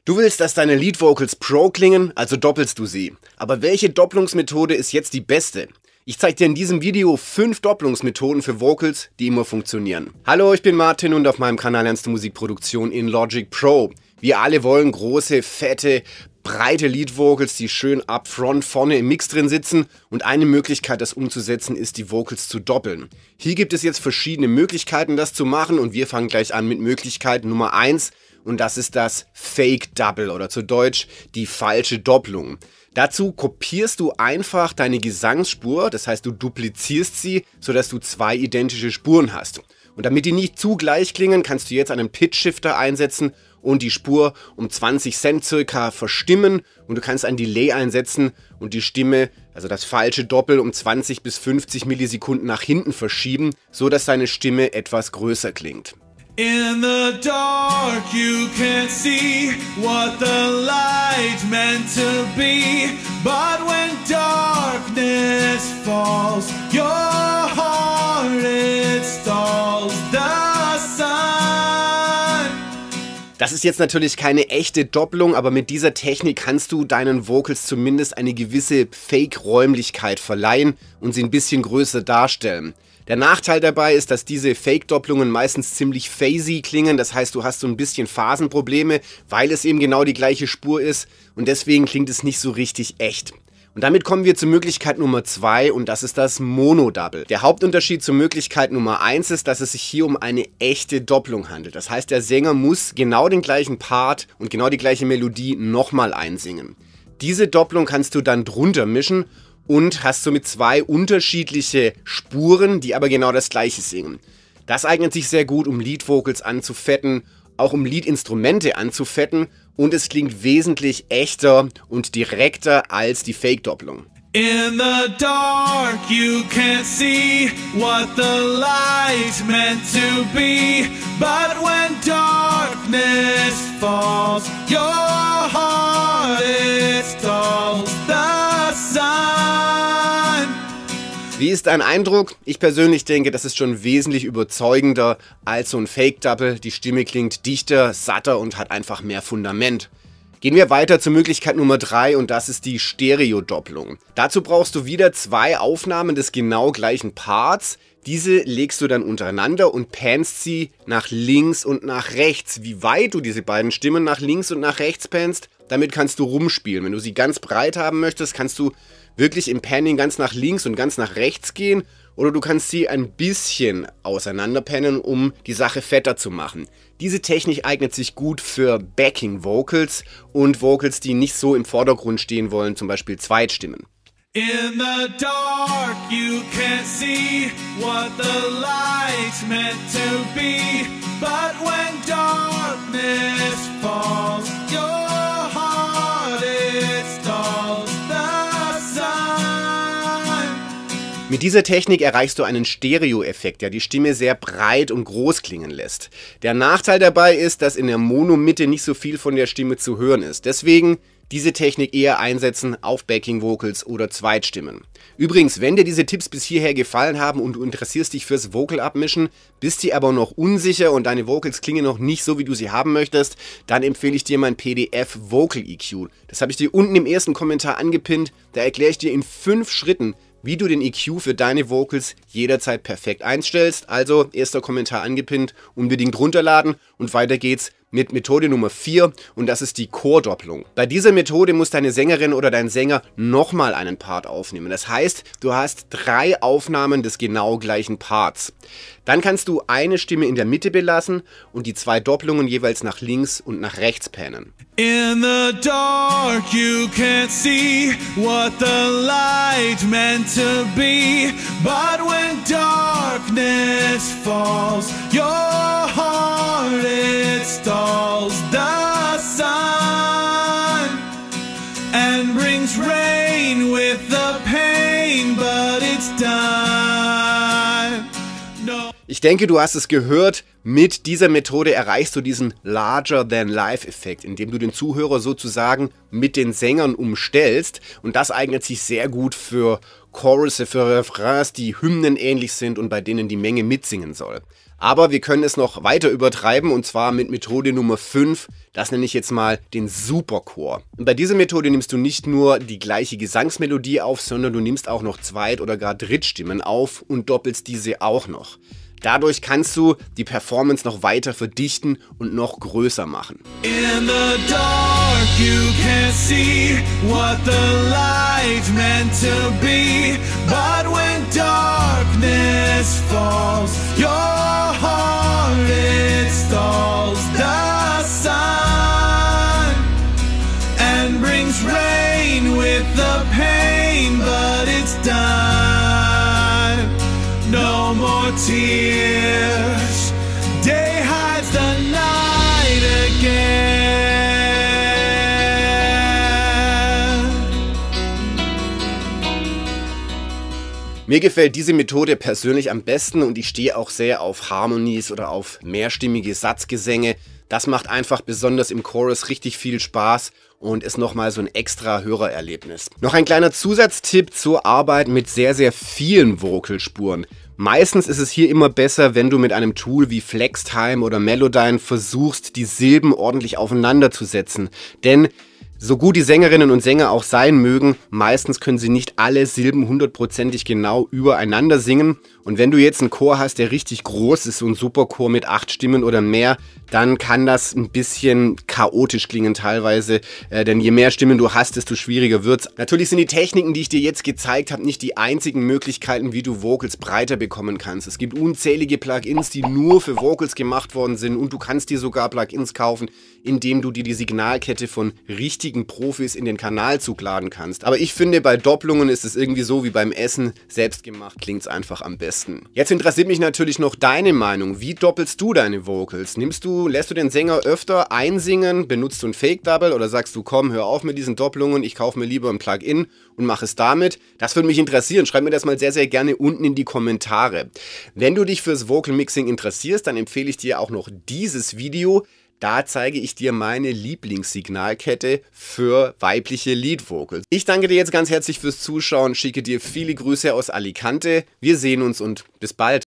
Du willst, dass deine Lead Vocals Pro klingen, also doppelst du sie. Aber welche Doppelungsmethode ist jetzt die beste? Ich zeige dir in diesem Video 5 Doppelungsmethoden für Vocals, die immer funktionieren. Hallo, ich bin Martin und auf meinem Kanal lernst du Musikproduktion in Logic Pro. Wir alle wollen große, fette, breite Lead Vocals, die schön upfront vorne im Mix drin sitzen, und eine Möglichkeit, das umzusetzen, ist, die Vocals zu doppeln. Hier gibt es jetzt verschiedene Möglichkeiten, das zu machen, und wir fangen gleich an mit Möglichkeit Nummer 1, und das ist das Fake Double oder zu Deutsch die falsche Doppelung. Dazu kopierst du einfach deine Gesangsspur, das heißt du duplizierst sie, sodass du 2 identische Spuren hast. Und damit die nicht zu gleich klingen, kannst du jetzt einen Pitch Shifter einsetzen und die Spur um 20 Cent circa verstimmen, und du kannst ein Delay einsetzen und die Stimme, also das falsche Doppel, um 20 bis 50 Millisekunden nach hinten verschieben, so dass deine Stimme etwas größer klingt. In the dark you can't see what the light meant to be, but when darkness falls, your heart it stalls the sun. Das ist jetzt natürlich keine echte Doppelung, aber mit dieser Technik kannst du deinen Vocals zumindest eine gewisse Fake-Räumlichkeit verleihen und sie ein bisschen größer darstellen. Der Nachteil dabei ist, dass diese Fake-Doppelungen meistens ziemlich phasey klingen, das heißt, du hast so ein bisschen Phasenprobleme, weil es eben genau die gleiche Spur ist, und deswegen klingt es nicht so richtig echt. Und damit kommen wir zur Möglichkeit Nummer 2, und das ist das Mono-Double. Der Hauptunterschied zur Möglichkeit Nummer 1 ist, dass es sich hier um eine echte Doppelung handelt. Das heißt, der Sänger muss genau den gleichen Part und genau die gleiche Melodie nochmal einsingen. Diese Doppelung kannst du dann drunter mischen und hast somit 2 unterschiedliche Spuren, die aber genau das gleiche singen. Das eignet sich sehr gut, um Lead Vocals anzufetten, auch um Lead-Instrumente anzufetten, und es klingt wesentlich echter und direkter als die Fake-Doppelung. In the dark you can't see what the light meant to be, but when darkness falls, your heart it stalls the sun. Wie ist dein Eindruck? Ich persönlich denke, das ist schon wesentlich überzeugender als so ein Fake-Double. Die Stimme klingt dichter, satter und hat einfach mehr Fundament. Gehen wir weiter zur Möglichkeit Nummer 3, und das ist die Stereo-Doppelung. Dazu brauchst du wieder 2 Aufnahmen des genau gleichen Parts. Diese legst du dann untereinander und panst sie nach links und nach rechts. Wie weit du diese beiden Stimmen nach links und nach rechts panst, damit kannst du rumspielen. Wenn du sie ganz breit haben möchtest, kannst du wirklich im Panning ganz nach links und ganz nach rechts gehen, oder du kannst sie ein bisschen auseinander pannen, um die Sache fetter zu machen. Diese Technik eignet sich gut für Backing Vocals und Vocals, die nicht so im Vordergrund stehen wollen, zum Beispiel Zweitstimmen. In the dark you can't see what the light meant to be, but when darkness falls, your heart it stalls the sun. Mit dieser Technik erreichst du einen Stereo-Effekt, der die Stimme sehr breit und groß klingen lässt. Der Nachteil dabei ist, dass in der Mono-Mitte nicht so viel von der Stimme zu hören ist. Deswegen diese Technik eher einsetzen auf Backing Vocals oder Zweitstimmen. Übrigens, wenn dir diese Tipps bis hierher gefallen haben und du interessierst dich fürs Vocal abmischen, bist dir aber noch unsicher und deine Vocals klingen noch nicht so, wie du sie haben möchtest, dann empfehle ich dir mein PDF Vocal EQ. Das habe ich dir unten im ersten Kommentar angepinnt. Da erkläre ich dir in 5 Schritten, wie du den EQ für deine Vocals jederzeit perfekt einstellst. Also, erster Kommentar angepinnt, unbedingt runterladen, und weiter geht's mit Methode Nummer 4, und das ist die Chordoppelung. Bei dieser Methode muss deine Sängerin oder dein Sänger nochmal einen Part aufnehmen. Das heißt, du hast 3 Aufnahmen des genau gleichen Parts. Dann kannst du eine Stimme in der Mitte belassen und die 2 Doppelungen jeweils nach links und nach rechts pannen. In the dark you can't see what the light meant to be, but when darkness falls, your heart it stalls the sun and brings rain with the pain, but it's done. No. Ich denke, du hast es gehört, mit dieser Methode erreichst du diesen Larger-than-Life-Effekt, indem du den Zuhörer sozusagen mit den Sängern umstellst, und das eignet sich sehr gut für Chorusse, für Refrains, die hymnenähnlich sind und bei denen die Menge mitsingen soll. Aber wir können es noch weiter übertreiben, und zwar mit Methode Nummer 5, das nenne ich jetzt mal den Superchor. Und bei dieser Methode nimmst du nicht nur die gleiche Gesangsmelodie auf, sondern du nimmst auch noch Zweit- oder gar Drittstimmen auf und doppelst diese auch noch. Dadurch kannst du die Performance noch weiter verdichten und noch größer machen. In the dark you can't see what the light meant to be, but when darkness falls, your heart it stalls the sun and brings rain with the pain, but it's done. No more tears, day hides the night again. Mir gefällt diese Methode persönlich am besten und ich stehe auch sehr auf Harmonies oder auf mehrstimmige Satzgesänge. Das macht einfach besonders im Chorus richtig viel Spaß und ist nochmal so ein extra Hörererlebnis. Noch ein kleiner Zusatztipp zur Arbeit mit sehr, sehr vielen Vocalspuren. Meistens ist es hier immer besser, wenn du mit einem Tool wie FlexTime oder Melodyne versuchst, die Silben ordentlich aufeinander zu setzen. Denn so gut die Sängerinnen und Sänger auch sein mögen, meistens können sie nicht alle Silben hundertprozentig genau übereinander singen. Und wenn du jetzt einen Chor hast, der richtig groß ist, so ein Superchor mit 8 Stimmen oder mehr, dann kann das ein bisschen chaotisch klingen teilweise, denn je mehr Stimmen du hast, desto schwieriger wird's. Natürlich sind die Techniken, die ich dir jetzt gezeigt habe, nicht die einzigen Möglichkeiten, wie du Vocals breiter bekommen kannst. Es gibt unzählige Plugins, die nur für Vocals gemacht worden sind, und du kannst dir sogar Plugins kaufen, indem du dir die Signalkette von richtigen Profis in den Kanalzug laden kannst. Aber ich finde, bei Doppelungen ist es irgendwie so wie beim Essen, selbstgemacht klingt's einfach am besten. Jetzt interessiert mich natürlich noch deine Meinung. Wie doppelst du deine Vocals? Lässt du den Sänger öfter einsingen? Benutzt du ein Fake-Double oder sagst du, komm, hör auf mit diesen Doppelungen, ich kaufe mir lieber ein Plugin und mache es damit? Das würde mich interessieren. Schreib mir das mal sehr, sehr gerne unten in die Kommentare. Wenn du dich fürs Vocal Mixing interessierst, dann empfehle ich dir auch noch dieses Video. Da zeige ich dir meine Lieblingssignalkette für weibliche Lead-Vocals. Ich danke dir jetzt ganz herzlich fürs Zuschauen, schicke dir viele Grüße aus Alicante. Wir sehen uns und bis bald.